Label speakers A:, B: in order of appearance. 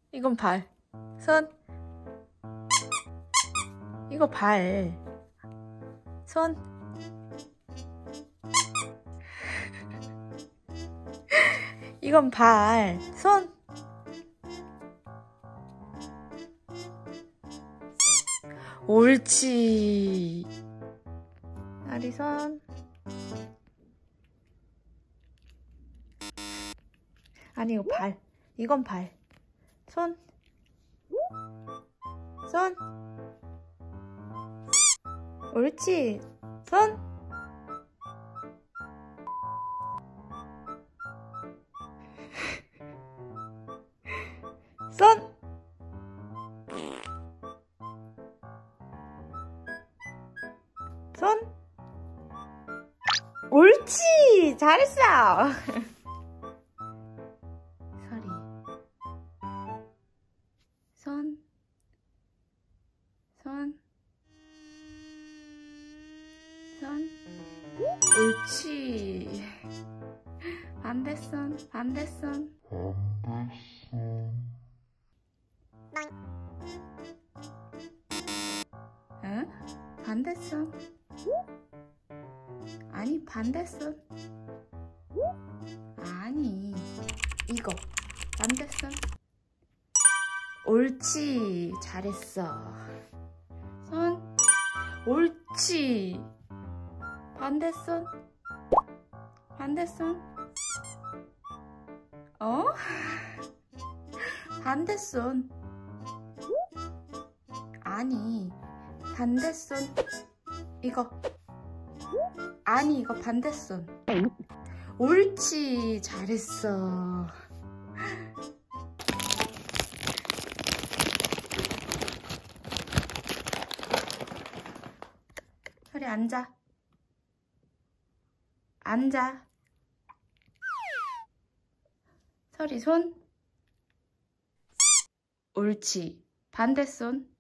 A: 이건 발. 손. 이거 발. 손. 이건 발. 손. 옳지. 다리 손. 아니 이거 발. 이건 발. 손. 손. 옳지. 손. 손. 손. 옳지. 잘했어. 서리. 손. 손. 손. 옳지. 반대손. 반대손. 응? 반대손. 아니 반대손. 아니 이거 반대손. 옳지. 잘했어. 손. 옳지. 반대손. 반대손. 어? 반대손. 아니 반대손. 이거. 아니 이거 반대손. 옳지. 잘했어. 서리 앉아. 앉아. 서리 손. 옳지. 반대손.